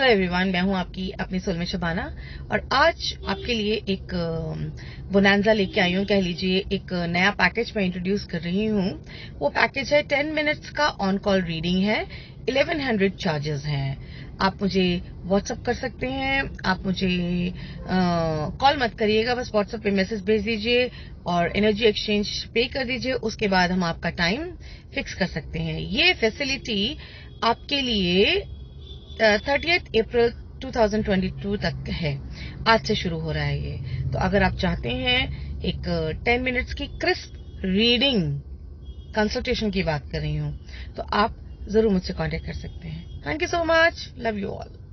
Everyone, मैं हूं आपकी अपनी सोल में शबाना और आज आपके लिए एक बोनांजा लेके आई हूं। कह लीजिए एक नया पैकेज मैं इंट्रोड्यूस कर रही हूं। वो पैकेज है 10 मिनट्स का ऑन कॉल रीडिंग है। 1100 चार्जेस हैं। आप मुझे व्हाट्सअप कर सकते हैं। आप मुझे कॉल मत करिएगा, बस व्हाट्सएप पे मैसेज भेज दीजिए और एनर्जी एक्सचेंज पे कर दीजिए। उसके बाद हम आपका टाइम फिक्स कर सकते हैं। ये फैसिलिटी आपके लिए 30 अप्रैल 2022 तक है। आज से शुरू हो रहा है ये। तो अगर आप चाहते हैं एक 10 मिनट्स की क्रिस्प रीडिंग कंसल्टेशन की बात कर रही हूँ, तो आप जरूर मुझसे कांटेक्ट कर सकते हैं। Thank you so much. Love you all.